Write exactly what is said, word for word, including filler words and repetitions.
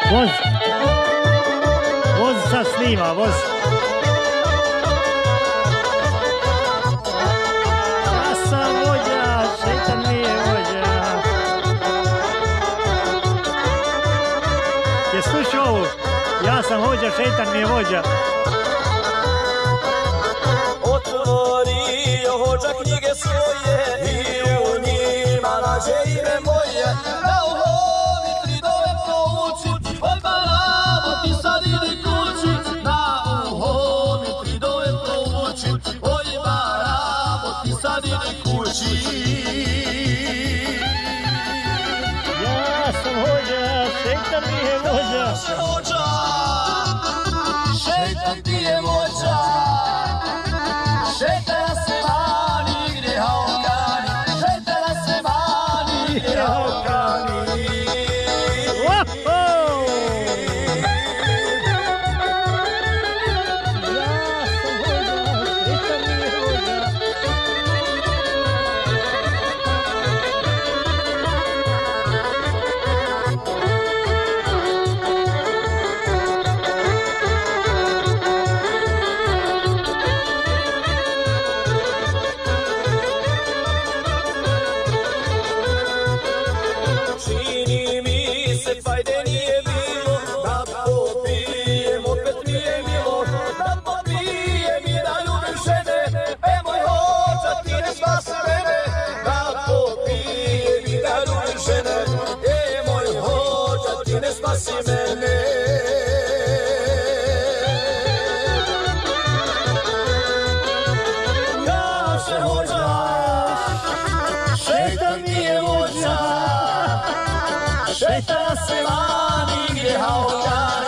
Voz. Voz sad snima, voz. Ja sam vođa, šeitan mi je vođa. Je slušao ovo? Ja sam vođa, šeitan mi je vođa. Otvorio hođa knjige svoje i u njima nađe ime moje. Na uhovi tri dove pouči, oj barabo ti sad idi kući. Na uhovi tri dove pouči, oj barabo ti sad idi kući. Ja sam vođa, šeitan mi je vođa. Ja sam vođa, šeitan ti je vođa. Šeitana se mani gdje haukani, šeitana se mani gdje haukani. Spasi mene. Kaže hođa, šeitan mi je vođa. Šeitana se mani gdje haukani.